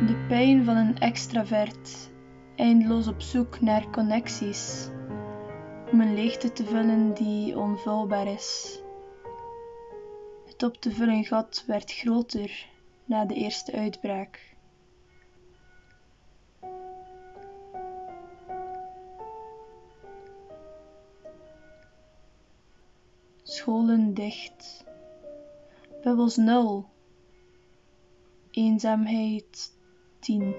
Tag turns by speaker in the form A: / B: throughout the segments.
A: De pijn van een extravert, eindeloos op zoek naar connecties, om een leegte te vullen die onvulbaar is. Het op te vullen gat werd groter na de eerste uitbraak. Scholen dicht, bubbels 0, eenzaamheid 10.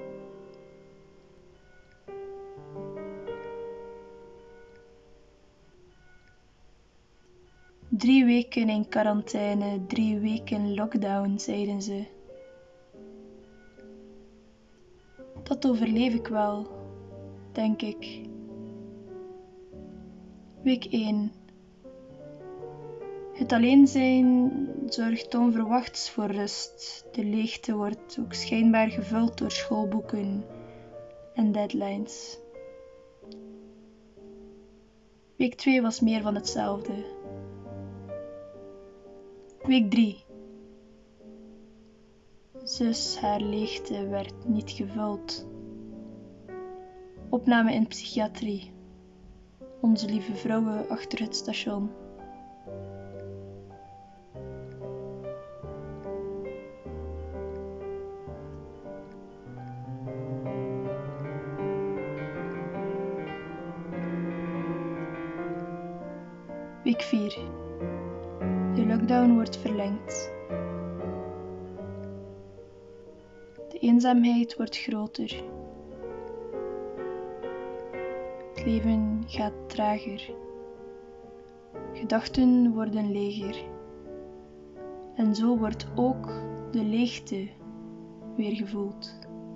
A: Drie weken in quarantaine, 3 weken lockdown, zeiden ze. Dat overleef ik wel, denk ik. Week 1. Het alleen zijn zorgt onverwachts voor rust. De leegte wordt ook schijnbaar gevuld door schoolboeken en deadlines. Week 2 was meer van hetzelfde. Week 3. Zus, haar leegte werd niet gevuld. Opname in psychiatrie. Onze lieve vrouwen achter het station. Week 4. De lockdown wordt verlengd. De eenzaamheid wordt groter. Het leven gaat trager. Gedachten worden leger. En zo wordt ook de leegte weer gevoeld.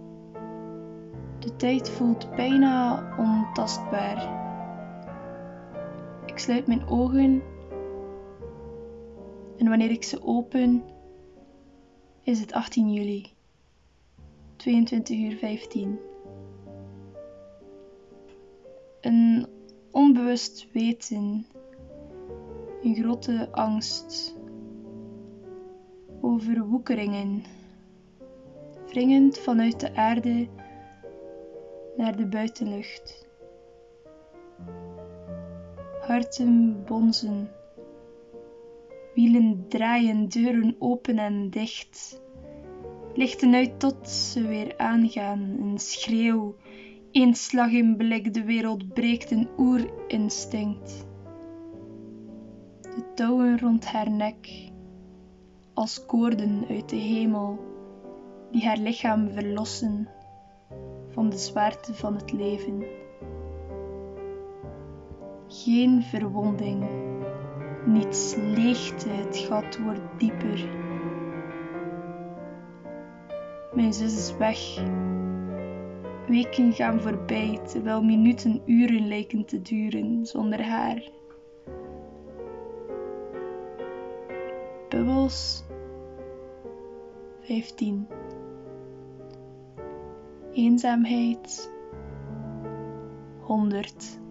A: De tijd voelt bijna ontastbaar. Ik sluit mijn ogen en wanneer ik ze open, is het 18 juli, 22:15. Een onbewust weten, een grote angst, overwoekeringen, wringend vanuit de aarde naar de buitenlucht. Harten bonzen, wielen draaien, deuren open en dicht, lichten uit tot ze weer aangaan, een schreeuw, één slag in blik, de wereld breekt, een oerinstinct. De touwen rond haar nek, als koorden uit de hemel, die haar lichaam verlossen van de zwaarte van het leven. Geen verwonding, niets, leegte, het gat wordt dieper. Mijn zus is weg. Weken gaan voorbij, terwijl minuten uren lijken te duren zonder haar. Bubbels 15. Eenzaamheid 100.